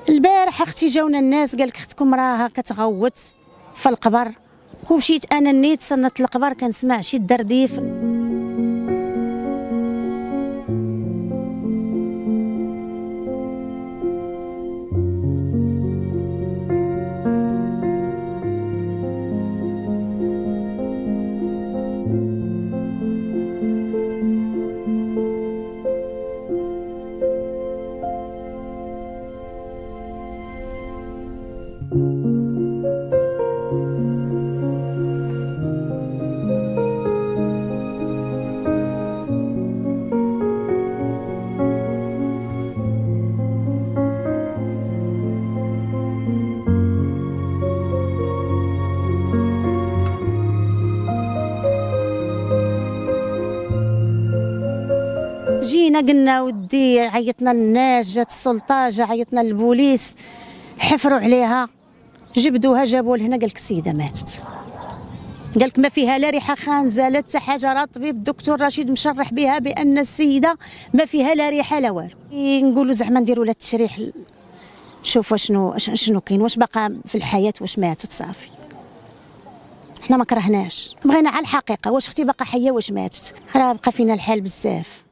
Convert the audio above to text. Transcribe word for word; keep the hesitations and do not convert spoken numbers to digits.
البارح اختي جاونا الناس قال لك اختكم راها كتغوت في القبر، ومشيت انا نيت صنت القبر كنسمع شي درديف. جينا قلنا ودي، عيطنا للناس، جات السلطه، جا عيطنا للبوليس، حفروا عليها، جبدوها جابوها لهنا، قال لك السيده ماتت. قال لك ما فيها لا ريحه خانزه لا حتى حاجه، راه الطبيب الدكتور رشيد مشرح بها بان السيده ما فيها لا ريحه لا والو. نقولوا زعما نديروا لها التشريح، شوفوا شنو شنو كاين، واش باقا في الحياه، واش ماتت صافي. حنا ما كرهناش، بغينا على الحقيقه، واش اختي باقا حيه واش ماتت، راه بقى فينا الحال بزاف.